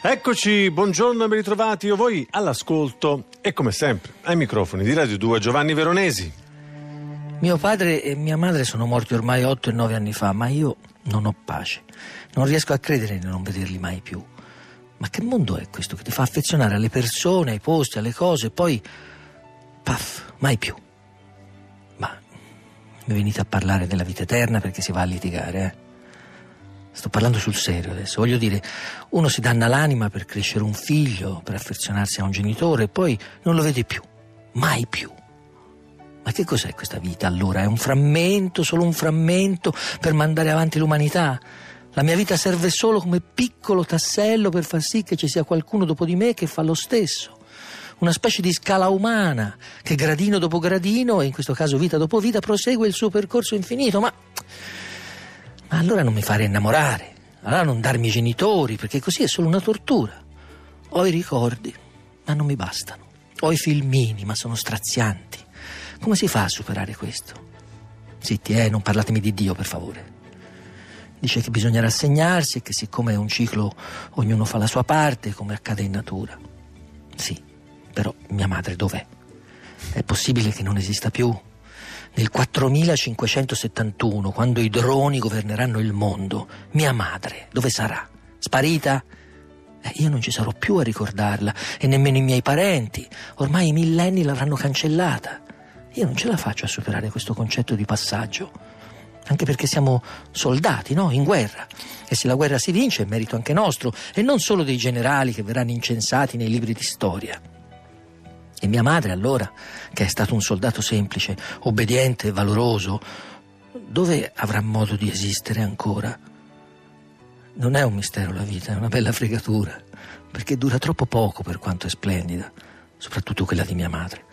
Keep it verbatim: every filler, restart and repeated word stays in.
Eccoci, buongiorno e ben ritrovati io voi all'ascolto e come sempre ai microfoni di Radio due Giovanni Veronesi. Mio padre e mia madre sono morti ormai otto e nove anni fa, ma io non ho pace. Non riesco a credere di non vederli mai più. Ma che mondo è questo che ti fa affezionare alle persone, ai posti, alle cose e poi paf, mai più. Ma mi venite a parlare della vita eterna perché si va a litigare, eh? Sto parlando sul serio adesso, voglio dire, uno si danna l'anima per crescere un figlio, per affezionarsi a un genitore e poi non lo vede più, mai più. Ma che cos'è questa vita allora? È un frammento, solo un frammento per mandare avanti l'umanità? La mia vita serve solo come piccolo tassello per far sì che ci sia qualcuno dopo di me che fa lo stesso. Una specie di scala umana che gradino dopo gradino, e in questo caso vita dopo vita, prosegue il suo percorso infinito, ma... Ma allora non mi fare innamorare, allora non darmi i genitori, perché così è solo una tortura. Ho i ricordi, ma non mi bastano. Ho i filmini, ma sono strazianti. Come si fa a superare questo? Zitti, eh, non parlatemi di Dio, per favore. Dice che bisogna rassegnarsi e che siccome è un ciclo ognuno fa la sua parte, come accade in natura. Sì, però mia madre dov'è? È possibile che non esista più? Nel quattromilacinquecentosettantuno, quando i droni governeranno il mondo, mia madre dove sarà? Sparita? Eh, io non ci sarò più a ricordarla, e nemmeno i miei parenti. Ormai i millenni l'avranno cancellata. Io non ce la faccio a superare questo concetto di passaggio, anche perché siamo soldati, no? In guerra. E se la guerra si vince è merito anche nostro, e non solo dei generali che verranno incensati nei libri di storia. E mia madre allora, che è stato un soldato semplice, obbediente e valoroso, dove avrà modo di esistere ancora? Non è un mistero la vita, è una bella fregatura, perché dura troppo poco per quanto è splendida, soprattutto quella di mia madre.